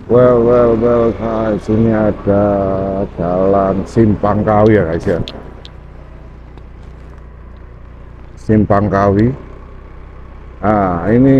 Well guys, ini ada jalan Simpang Kawi ya guys ya. Simpang Kawi. Nah, ini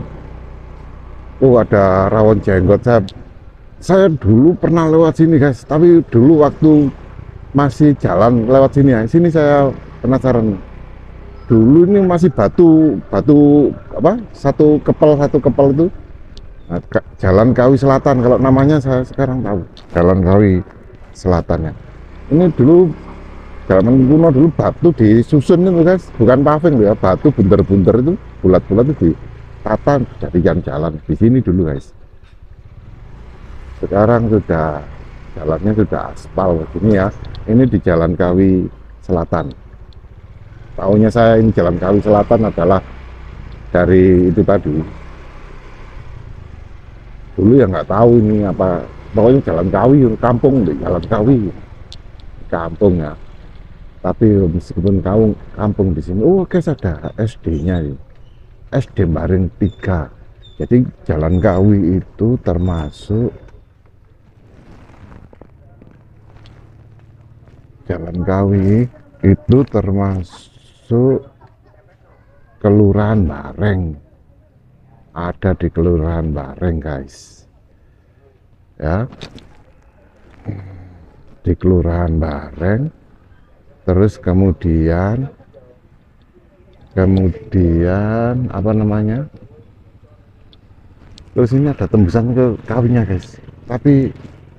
ada rawon jenggot. Saya dulu pernah lewat sini guys, tapi dulu waktu masih jalan lewat sini ya. Sini saya penasaran. Dulu ini masih batu apa? Satu kepel itu. Nah, Jalan Kawi Selatan kalau namanya saya sekarang tahu. Jalan Kawi Selatannya. Ini dulu zaman kuno dulu batu disusun itu guys, bukan paving ya, batu bunter-bunter itu bulat-bulat itu ditata jadikan jalan di sini dulu guys. Sekarang sudah jalannya sudah aspal ini ya. Ini di Jalan Kawi Selatan. Tahunya saya ini Jalan Kawi Selatan adalah dari itu tadi. Dulu ya nggak tahu ini apa, pokoknya Jalan Kawi, kampung di Jalan Kawi, kampung ya. Tapi meskipun kampung di sini, oh guys ada SD-nya ini, SD Maring 3. Jadi Jalan Kawi itu termasuk Kelurahan Bareng. Ada di Kelurahan Bareng guys. Ya. Di Kelurahan Bareng. Terus kemudian apa namanya? Terus ini ada tembusan ke Kawinya guys. Tapi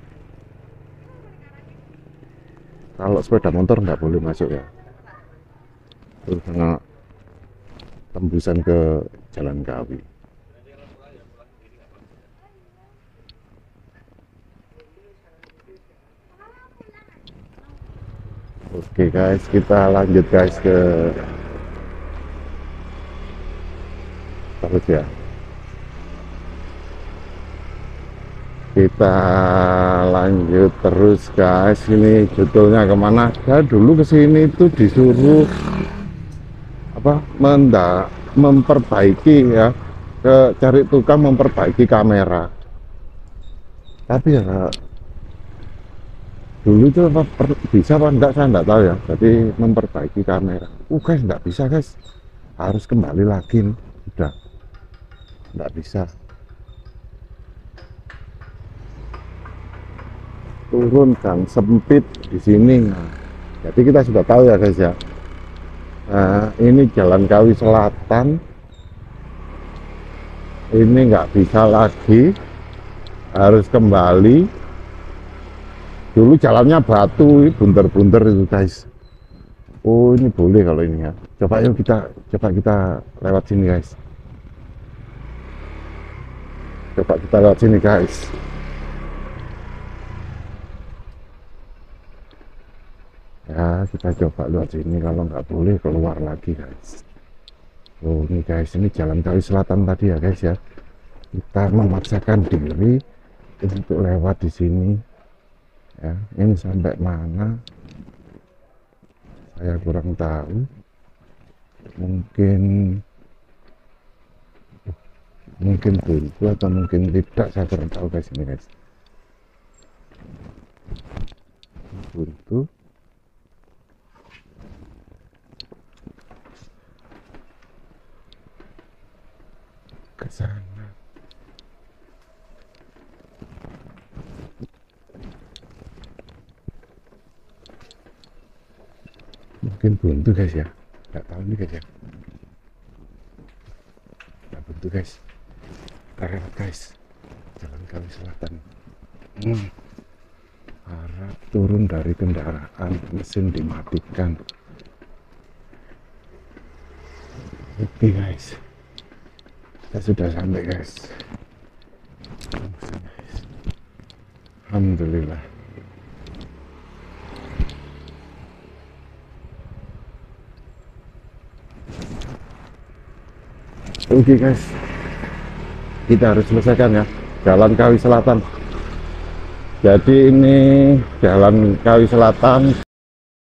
kalau sepeda motor nggak boleh masuk ya. Terus karena tembusan ke Jalan Kawi. Oke guys, kita lanjut guys ke terus ya. Kita lanjut terus guys. Ini judulnya kemana? Saya dulu kesini itu disuruh apa? Memperbaiki ya, cari tukang memperbaiki kamera. Tapi ya dulu itu apa, bisa apa enggak saya enggak tahu ya. Jadi memperbaiki kamera. Guys enggak bisa guys, harus kembali lagi. Udah enggak bisa. Turun gang sempit di sini. Nah, jadi kita sudah tahu ya guys ya. Nah, ini Jalan Kawi Selatan. Ini nggak bisa lagi, harus kembali. Dulu jalannya batu, bunter-bunter itu guys. Oh ini boleh kalau ini ya. Coba kita lewat sini guys. Coba kita lewat sini guys. Ya kita coba lewat sini, kalau nggak boleh keluar lagi guys. Oh ini guys, ini Jalan Kawi Selatan tadi ya guys ya. Kita memaksakan diri untuk lewat di sini. Ya, ini sampai mana saya kurang tahu, mungkin buntu atau mungkin tidak, saya kurang tahu guys. Ini guys buntu. Ke sana. Mungkin buntu guys ya, nggak tahu nih guys ya. Nggak buntu guys. Lewat guys, Jalan Kawi Selatan. Harap turun dari kendaraan, mesin dimatikan. Oke guys, kita sudah sampai guys. Alhamdulillah. Oke guys, kita harus selesaikan ya Jalan Kawi Selatan. Jadi ini Jalan Kawi Selatan